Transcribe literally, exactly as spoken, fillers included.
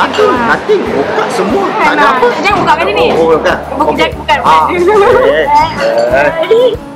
tu, nanti buka semua. Tak ada apa. Jangan buka kat sini. Oh, bukan. Bukan, bukan. Ah, okay. Eh.